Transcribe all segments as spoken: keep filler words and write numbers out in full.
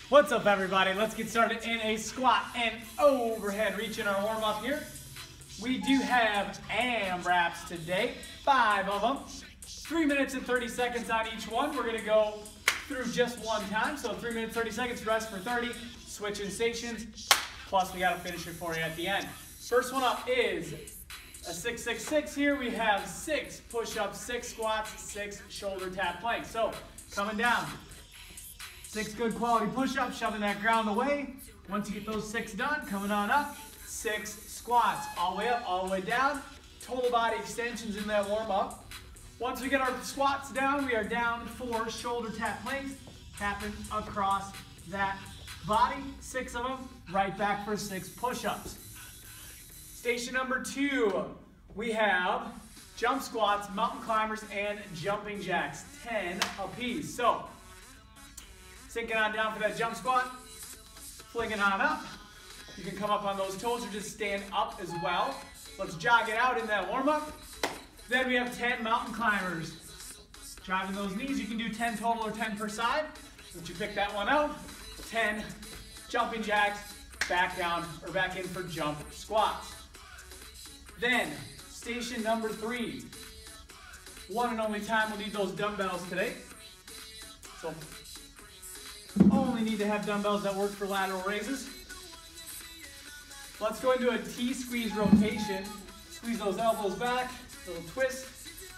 What's up, everybody? Let's get started in a squat and overhead reach in our warm-up here. We do have AMRAPs today, five of them. Three minutes and thirty seconds on each one. We're gonna go through just one time, so three minutes, thirty seconds, rest for thirty, switching stations, plus we gotta finish it for you at the end. First one up is a six six six here. We have six push-ups, six squats, six shoulder tap planks. So, coming down. Six good quality push-ups, shoving that ground away. Once you get those six done, coming on up, six squats. All the way up, all the way down. Total body extensions in that warm-up. Once we get our squats down, we are down for shoulder tap planks, tapping across that body. Six of them, right back for six push-ups. Station number two, we have jump squats, mountain climbers, and jumping jacks, ten apiece. So, sinking on down for that jump squat, flinging on up. You can come up on those toes or just stand up as well. Let's jog it out in that warm-up. Then we have ten mountain climbers. Driving those knees, you can do ten total or ten per side. Once you pick that one out, ten jumping jacks, back down or back in for jump squats. Then, station number three. One and only time we'll need those dumbbells today. So, only need to have dumbbells that work for lateral raises. Let's go into a T-squeeze rotation. Squeeze those elbows back, little twist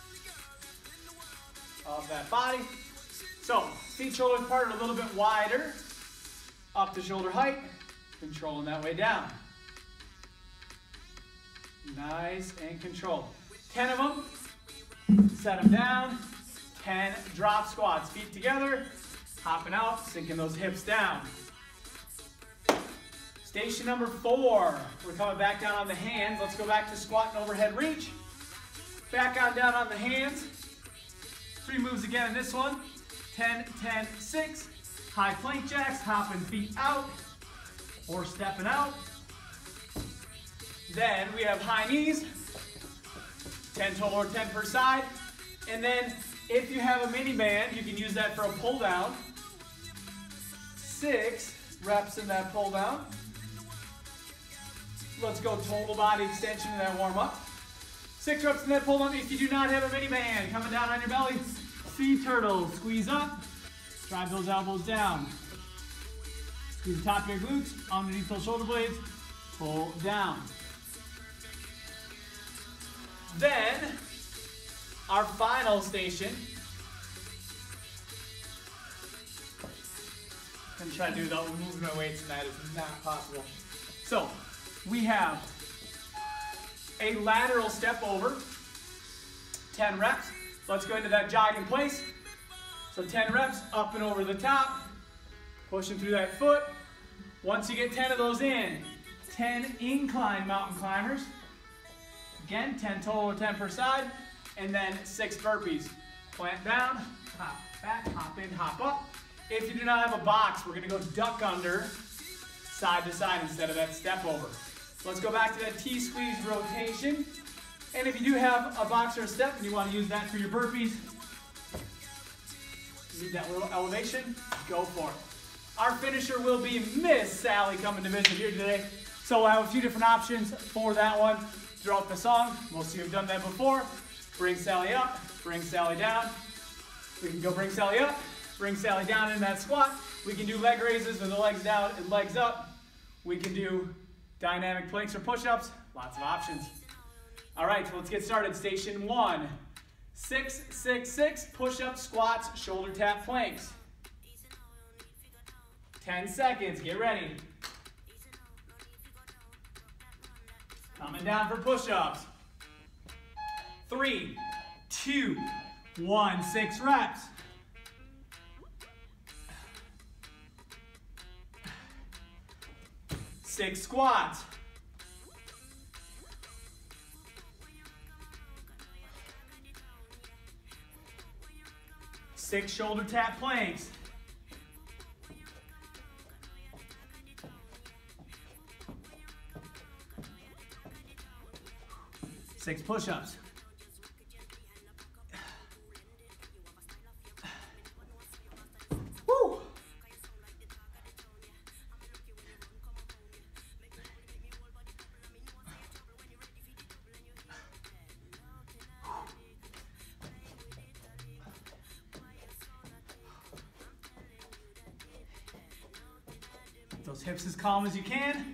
of that body. So, feet shoulders parted a little bit wider, up to shoulder height, controlling that way down. Nice and controlled. ten of them, set them down, ten drop squats, feet together, hopping out, sinking those hips down. Station number four, we're coming back down on the hands. Let's go back to squat and overhead reach. Back on down on the hands. Three moves again in this one. ten, ten, six. High plank jacks, hopping feet out or stepping out. Then we have high knees, ten total or ten per side. And then if you have a mini band, you can use that for a pull down. Six reps in that pull down. Let's go total body extension in that warm up. Six reps in that pull down. If you do not have a mini band, coming down on your belly, sea turtle, squeeze up, drive those elbows down. Squeeze the top of your glutes, underneath those shoulder blades, pull down. Then, our final station. I'm going to try to do without moving my weights, and that is not possible. So, we have a lateral step over, ten reps. Let's go into that jog in place. So ten reps, up and over the top, pushing through that foot. Once you get ten of those in, ten incline mountain climbers. Again, ten total or ten per side, and then six burpees. Plant down, hop back, hop in, hop up. If you do not have a box, we're gonna go duck under, side to side instead of that step over. So let's go back to that T-squeeze rotation. And if you do have a box or a step and you wanna use that for your burpees, you need that little elevation, go for it. Our finisher will be Miss Sally coming to visit here today. So we'll have a few different options for that one throughout the song. Most of you have done that before. Bring Sally up, bring Sally down. We can go bring Sally up, bring Sally down in that squat. We can do leg raises with the legs down and legs up. We can do dynamic planks or push-ups. Lots of options. All right, so let's get started. Station one, six, six, six, push-ups, squats, shoulder tap planks. ten seconds, get ready. Coming down for push-ups. Three, two, one, six reps. Six squats. Six shoulder tap planks. Six push-ups. Woo! those hips as calm as you can.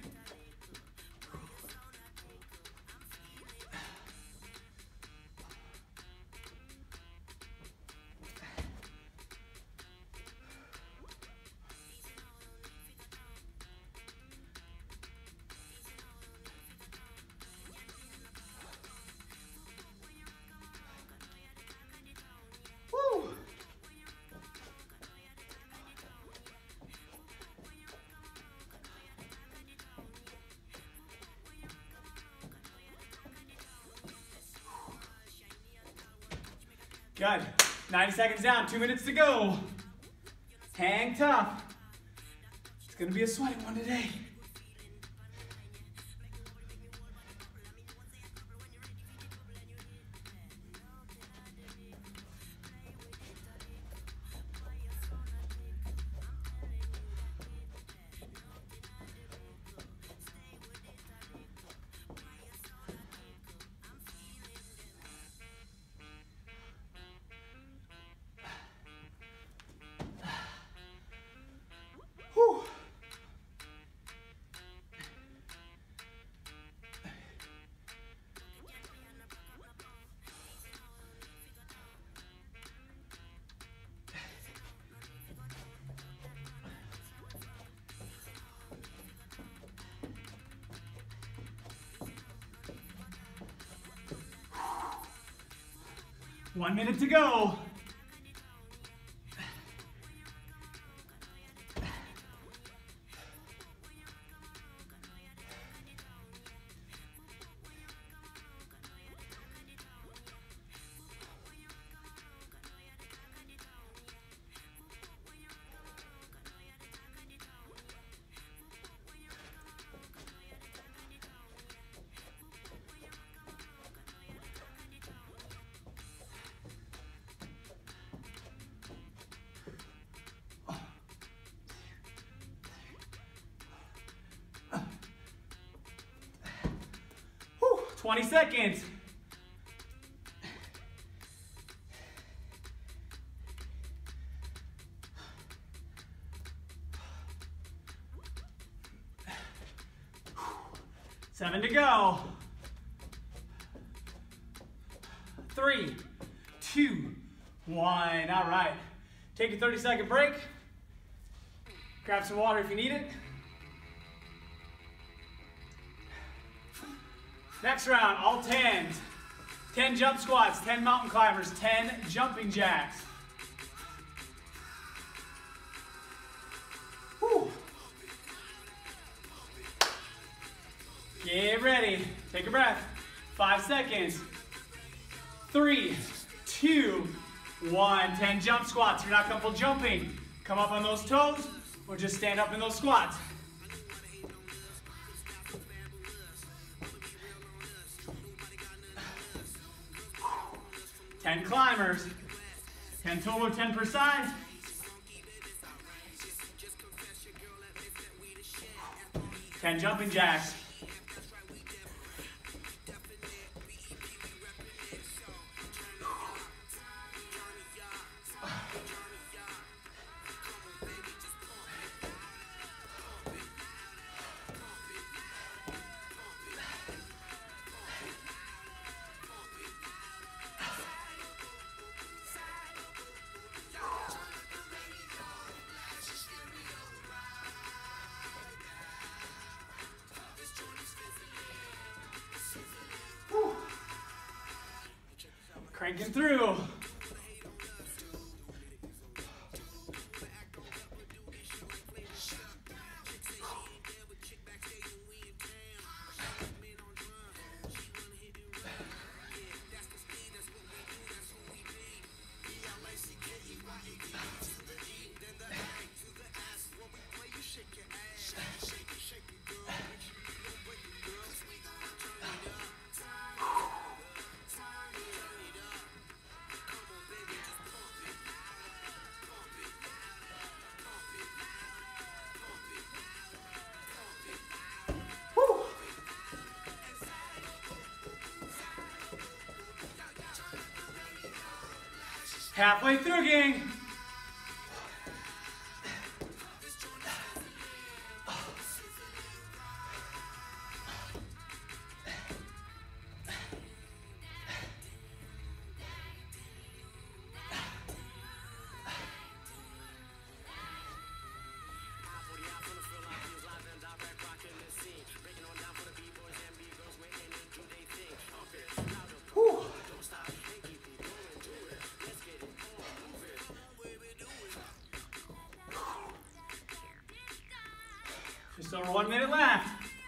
Good. ninety seconds down, two minutes to go. Hang tough. It's gonna be a sweaty one today. One minute to go. twenty seconds. Seven to go. Three, two, one. All right. Take a thirty second break. Grab some water if you need it. Next round, all tens. ten jump squats, ten mountain climbers, ten jumping jacks. Whew. Get ready. Take a breath. Five seconds. Three, two, one. ten jump squats. If you're not comfortable jumping, come up on those toes or just stand up in those squats. ten climbers, ten total, ten per side. ten jumping jacks. Cranking through. Halfway through, gang. Just over one minute left.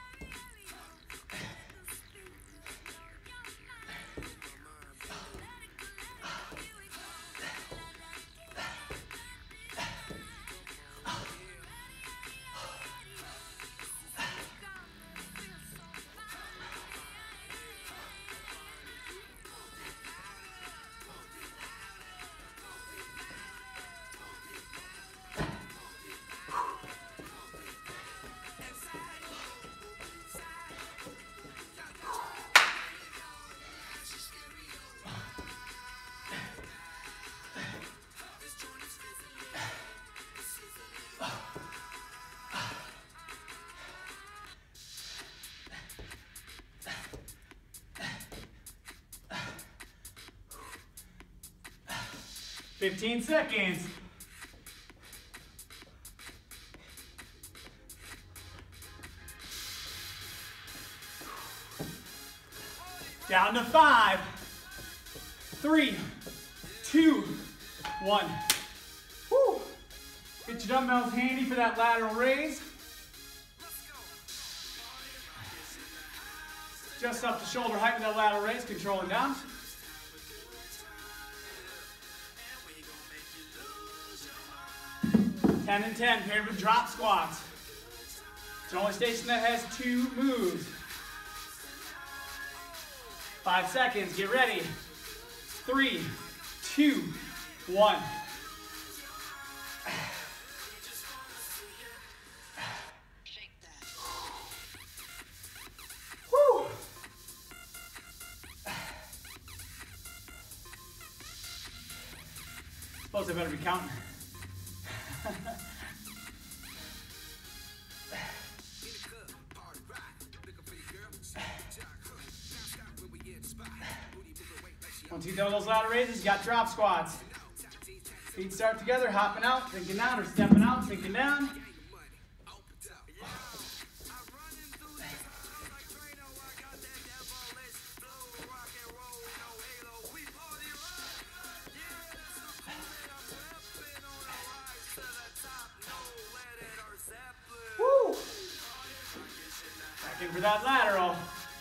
fifteen seconds. Down to five, three, two, one. Woo. Get your dumbbells handy for that lateral raise. Just up to shoulder height with that lateral raise, controlling down. ten and ten paired with drop squats. It's the only station that has two moves. Five seconds, get ready. Three, two, one. Woo. Suppose I better be counting. Once you do those ladder raises, you got drop squats. Feet start together, hopping out, sinking down, or stepping out, sinking down. Woo! Back in for that lateral.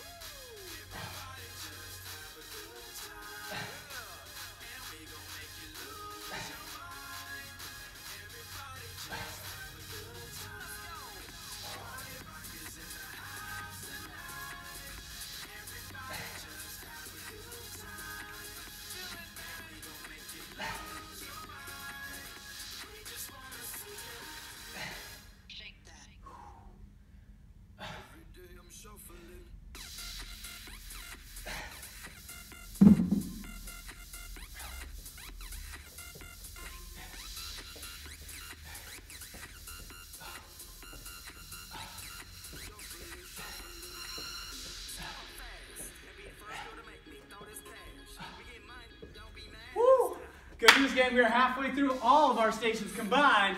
Good news, gang, we are halfway through all of our stations combined.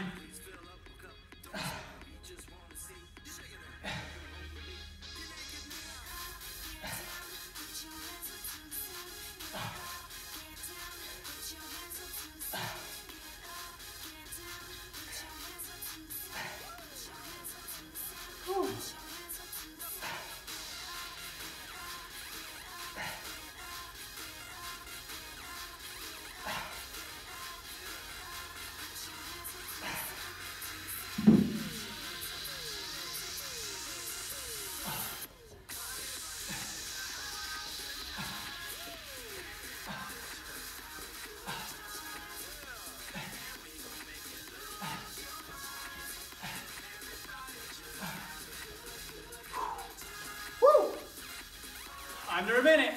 Under a minute.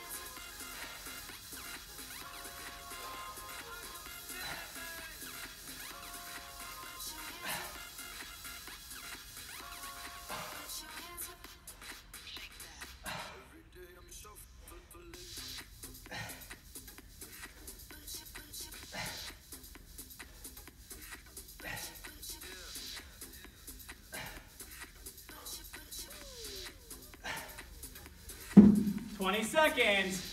twenty seconds.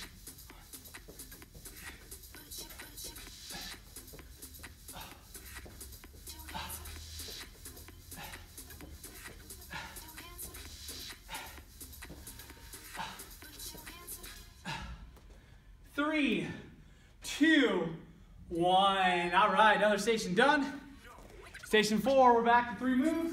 Another station done. Station four, we're back to three moves.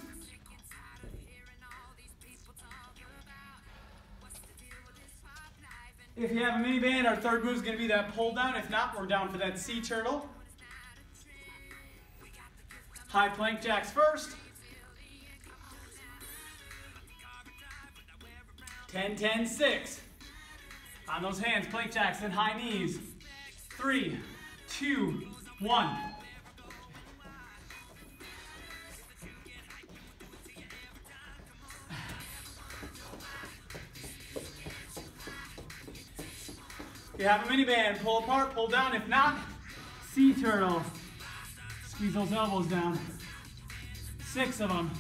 If you have a mini band, our third move is going to be that pull down. If not, we're down for that sea turtle. High plank jacks first. ten, ten, six. On those hands, plank jacks and high knees. Three, two, one. If you have a mini band, pull apart, pull down. If not, sea turtle. Squeeze those elbows down. Six of them.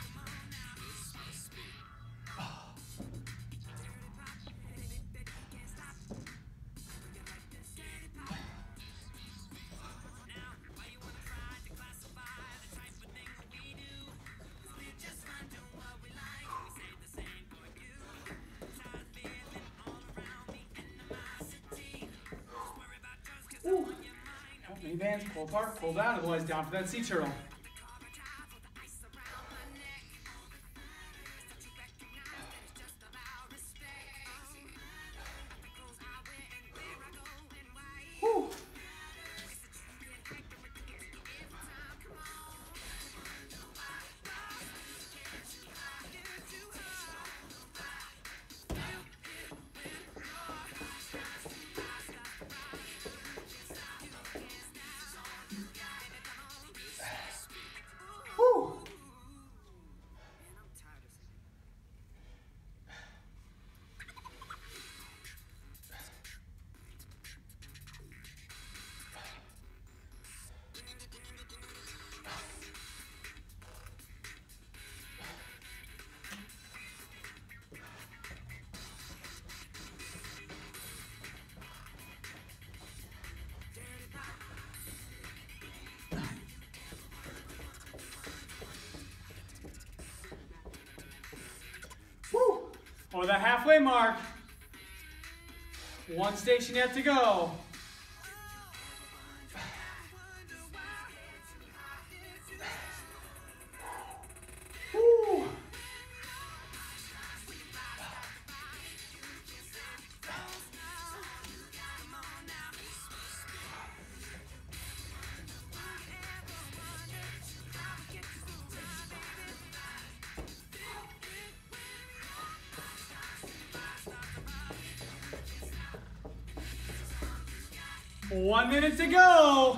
Ooh. Mini bands, pull apart, pull down, otherwise down for that sea turtle. Whew. Or the halfway mark. One station yet to go. Woo. One minute to go.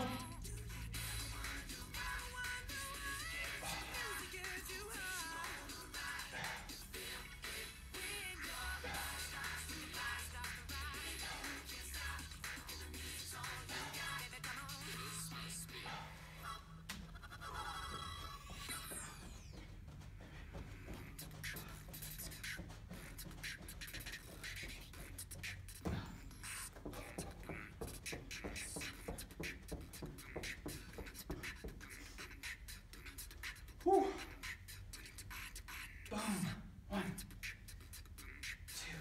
Whew. Boom. One, two.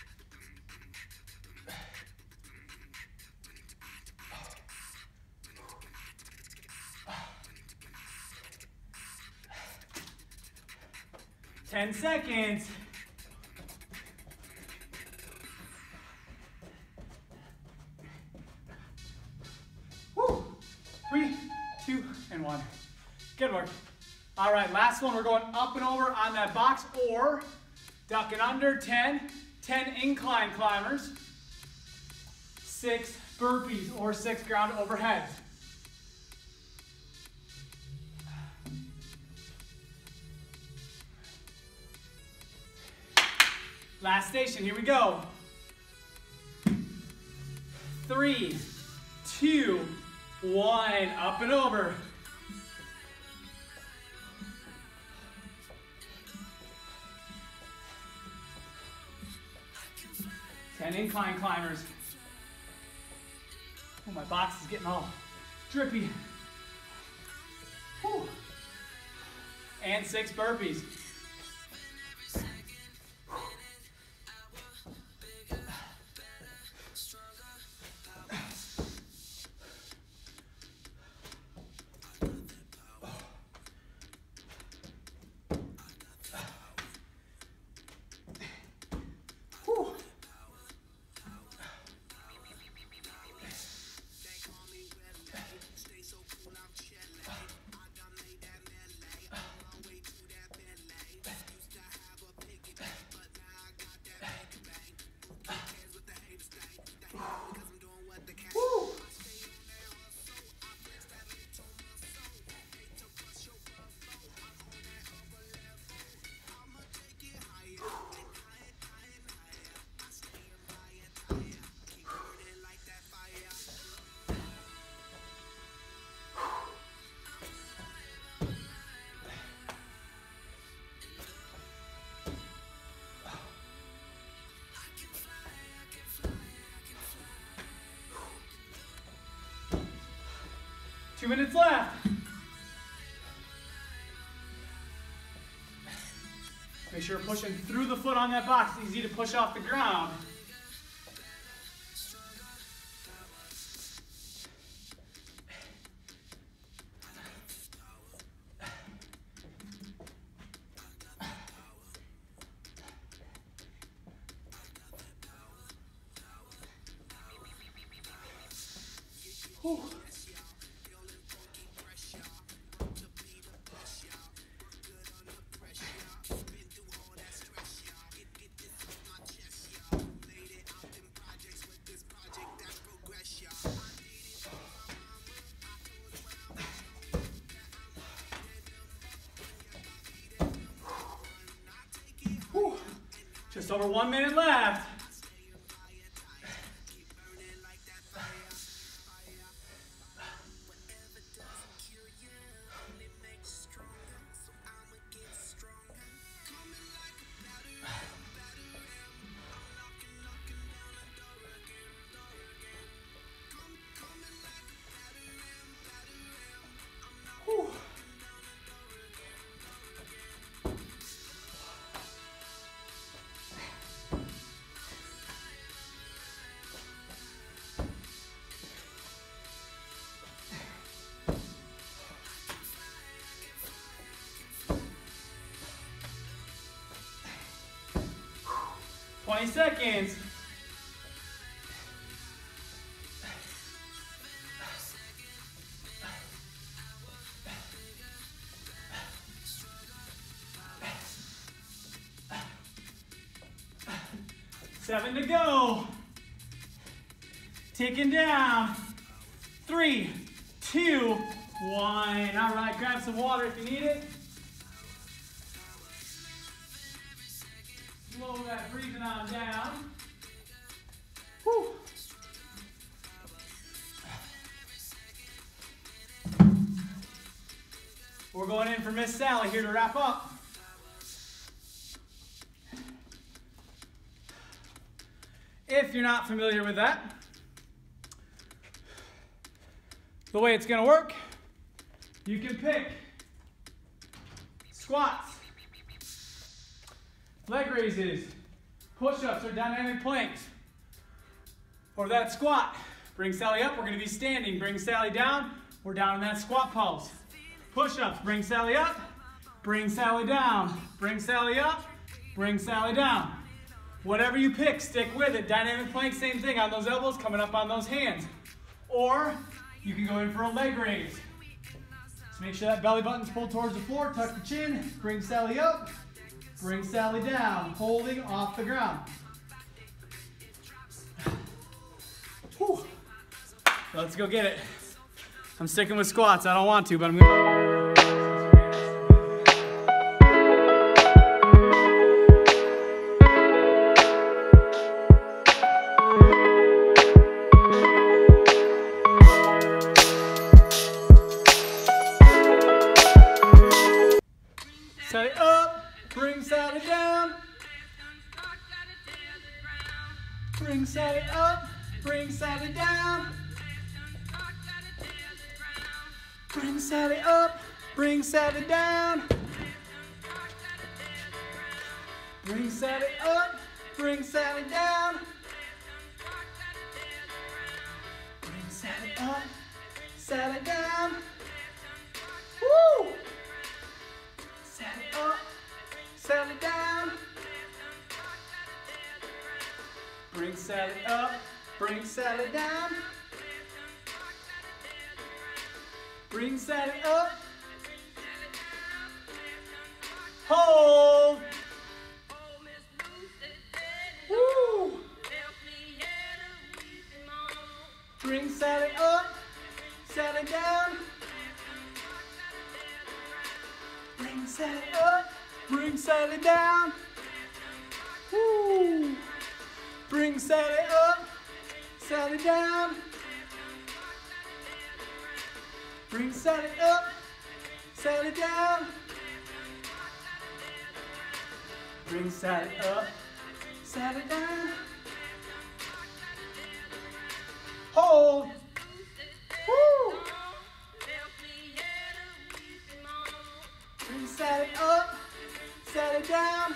Ten seconds. Whew. Three, two, and one. Good work. All right, last one, we're going up and over on that box or ducking under. ten, ten incline climbers, six burpees or six ground overheads. Last station, here we go. Three, two, one, up and over. ten incline climbers. Oh, my box is getting all drippy. Whew. And six burpees. Two minutes left. Make sure you're pushing through the foot on that box. It's easy to push off the ground. Whew. Just over one minute left. Whew. twenty seconds. Seven to go. Ticking down. Three, two, one. All right, grab some water if you need it. Slow that breathing on down. Whew. We're going in for Miss Sally here to wrap up. If you're not familiar with that, the way it's going to work, you can pick squats, leg raises, push-ups, or dynamic planks. Or that squat. Bring Sally up, we're going to be standing. Bring Sally down, we're down in that squat pose. Push-ups, bring Sally up, bring Sally down. Bring Sally up, bring Sally down. Whatever you pick, stick with it. Dynamic plank, same thing, on those elbows, coming up on those hands. Or you can go in for a leg raise. So make sure that belly button's pulled towards the floor, tuck the chin, bring Sally up, bring Sally down, holding off the ground. Whew. Let's go get it. I'm sticking with squats. I don't want to, but I'm gonna. Sally up, bring Sally down. Bring Sally up, bring Sally down. Bring Sally up, bring Sally down. Bring Sally up, bring Sally down. Bring Sally up, Sally down. Woo! Sally up, Sally down. Bring Sally up, bring Sally down. Bring Sally up. Hold. Woo. Bring Sally up, Sally down. Bring Sally up, bring Sally down. Woo. Bring Sally up, Sally down. Bring Sally up, Sally down. Bring Sally up, Sally down. Hold. Woo. set it up, set it down.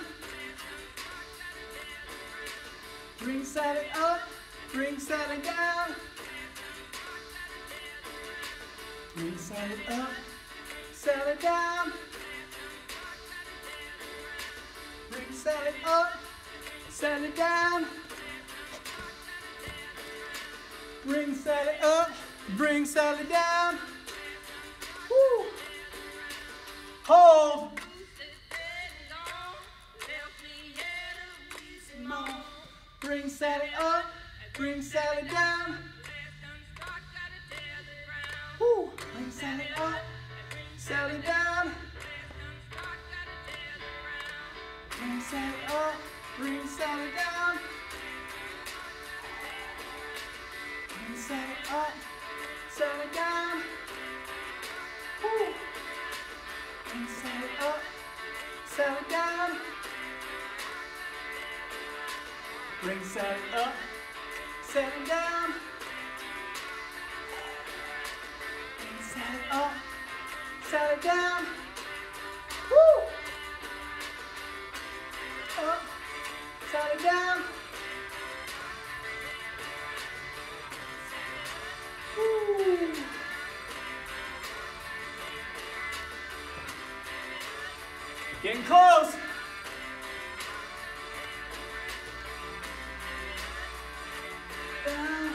Bring, set it up, bring, set it down. Bring, set it up, set it down. Bring, set it up, set it down. Bring, set it up, bring, set it down. Woo. Hold. Bring, set it up, bring, set it down. Woo. Bring, set it up, set it down. Bring, set it up, bring, set it down. Bring, set it up, set it down. Woo. Bring, set it up, set it down. Bring, set it up, set it down. Bring, set it up, set it down. Woo! Up, set it down. Woo! Getting close. Down.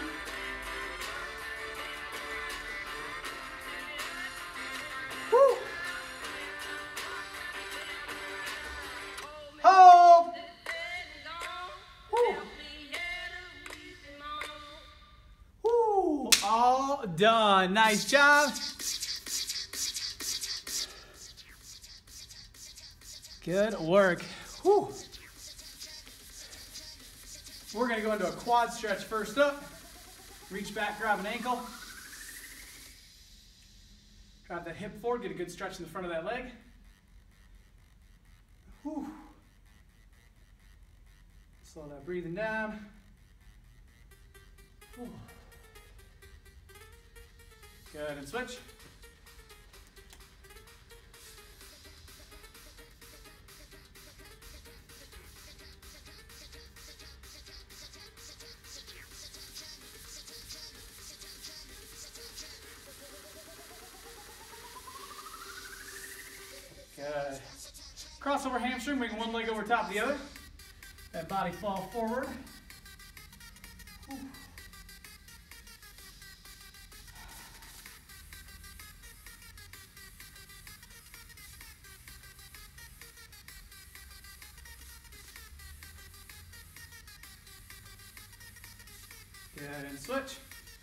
Woo. Hold. Woo. Woo. All done. Nice job. Good work. Woo. We're going to go into a quad stretch first up. Reach back, grab an ankle. Drive that hip forward, get a good stretch in the front of that leg. Whew. Slow that breathing down. Whew. Good, and switch. Good. Crossover hamstring, bring one leg over top of the other. That body fall forward. Whew. Good, and switch.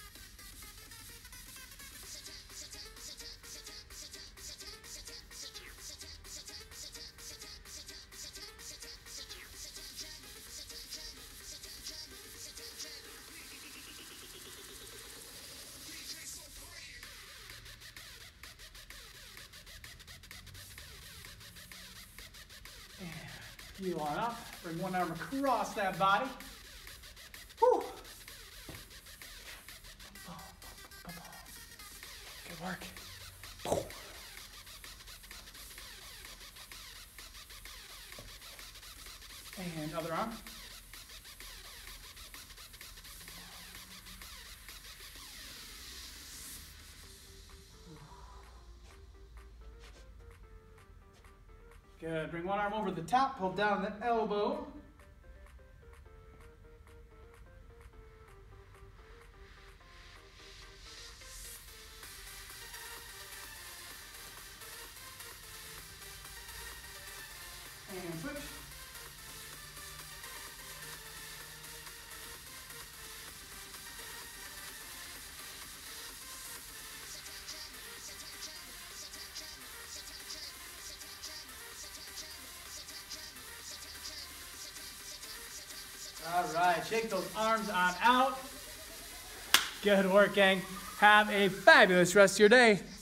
You on up, bring one arm across that body. Whew. Good work. And other arm. Good. Bring one arm over the top, pull down the elbow. And switch. All right, shake those arms on out. Good work, gang. Have a fabulous rest of your day.